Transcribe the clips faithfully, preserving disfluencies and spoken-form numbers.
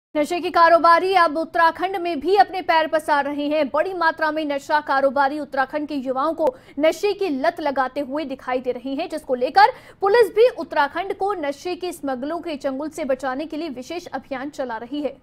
नशे के कारोबारी अब उत्तराखंड में भी अपने पैर पसार रहे हैं। बड़ी मात्रा में नशा कारोबारी उत्तराखंड के युवाओं को नशे की लत लगाते हुए दिखाई दे रहे हैं, जिसको लेकर पुलिस भी उत्तराखंड को नशे के स्मगलों के चंगुल से बचाने के लिए विशेष अभियान चला रही है।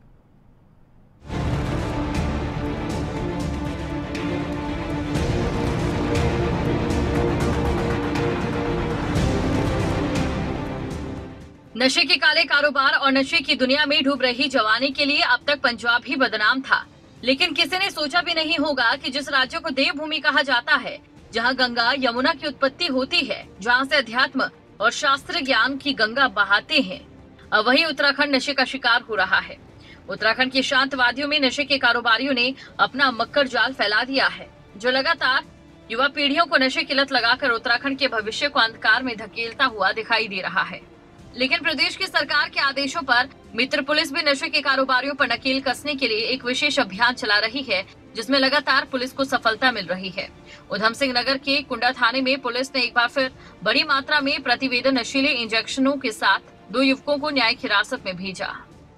नशे के काले कारोबार और नशे की दुनिया में डूब रही जवानी के लिए अब तक पंजाब ही बदनाम था, लेकिन किसी ने सोचा भी नहीं होगा कि जिस राज्य को देवभूमि कहा जाता है, जहां गंगा यमुना की उत्पत्ति होती है, जहां से अध्यात्म और शास्त्र ज्ञान की गंगा बहाते हैं, अब वही उत्तराखंड नशे का शिकार हो रहा है। उत्तराखंड की शांत वादियों में नशे के कारोबारियों ने अपना मक्कर जाल फैला दिया है, जो लगातार युवा पीढ़ियों को नशे की लत लगाकर उत्तराखंड के भविष्य को अंधकार में धकेलता हुआ दिखाई दे रहा है। लेकिन प्रदेश की सरकार के आदेशों पर मित्र पुलिस भी नशे के कारोबारियों पर नकेल कसने के लिए एक विशेष अभियान चला रही है, जिसमें लगातार पुलिस को सफलता मिल रही है। उधम सिंह नगर के कुंडा थाने में पुलिस ने एक बार फिर बड़ी मात्रा में प्रतिवेदन नशीले इंजेक्शनों के साथ दो युवकों को न्यायिक हिरासत में भेजा।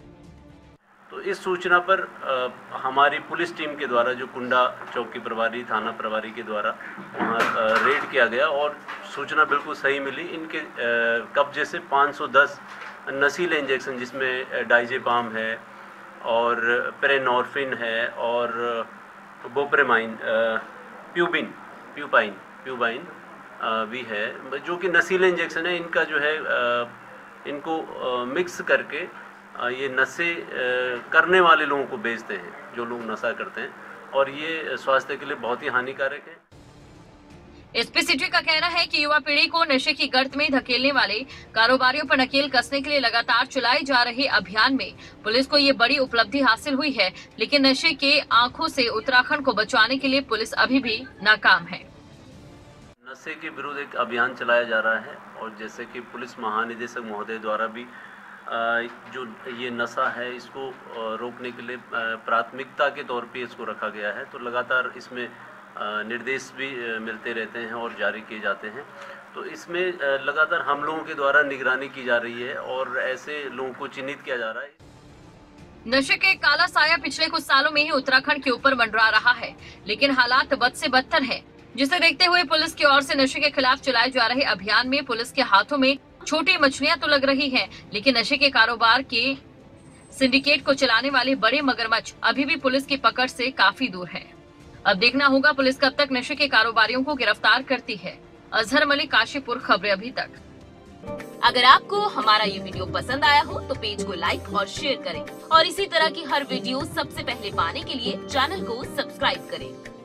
तो इस सूचना पर आ, हमारी पुलिस टीम के द्वारा, जो कुंडा चौकी प्रभारी, थाना प्रभारी के द्वारा वहाँ रेड किया गया और सूचना बिल्कुल सही मिली। इनके कब्जे से पाँच सौ दस नशीले इंजेक्शन, जिसमें डाइजेपाम है और प्रेनॉर्फिन है और बोप्रेमाइन, प्यूबिन प्यूपाइन प्यूबाइन भी है, जो कि नशीले इंजेक्शन है। इनका जो है इनको मिक्स करके ये नशे करने वाले लोगों को बेचते हैं, जो लोग नशा करते हैं, और ये स्वास्थ्य के लिए बहुत ही हानिकारक है। एसपी सिटी का कहना है कि युवा पीढ़ी को नशे की गर्त में धकेलने वाले कारोबारियों पर नकेल कसने के लिए लगातार चलाए जा रहे अभियान में पुलिस को ये बड़ी उपलब्धि हासिल हुई है, लेकिन नशे के आंखों से उत्तराखंड को बचाने के लिए पुलिस अभी भी नाकाम है। नशे के विरुद्ध एक अभियान चलाया जा रहा है, और जैसे कि पुलिस महानिदेशक महोदय द्वारा भी जो ये नशा है, इसको रोकने के लिए प्राथमिकता के तौर पे इसको रखा गया है। तो लगातार इसमें निर्देश भी मिलते रहते हैं और जारी किए जाते हैं। तो इसमें लगातार हम लोगों के द्वारा निगरानी की जा रही है और ऐसे लोगों को चिन्हित किया जा रहा है। नशे के काला साया पिछले कुछ सालों में ही उत्तराखंड के ऊपर मंडरा रहा है, लेकिन हालात बद से बदतर है, जिसे देखते हुए पुलिस की ओर से नशे के खिलाफ चलाए जा रहे अभियान में पुलिस के हाथों में छोटी मछलियां तो लग रही हैं, लेकिन नशे के कारोबार के सिंडिकेट को चलाने वाले बड़े मगरमच्छ अभी भी पुलिस की पकड़ से काफी दूर है। अब देखना होगा पुलिस कब तक नशे के कारोबारियों को गिरफ्तार करती है। अजहर मलिक, काशीपुर खबरें अभी तक। अगर आपको हमारा ये वीडियो पसंद आया हो तो पेज को लाइक और शेयर करें, और इसी तरह की हर वीडियो सबसे पहले पाने के लिए चैनल को सब्सक्राइब करें।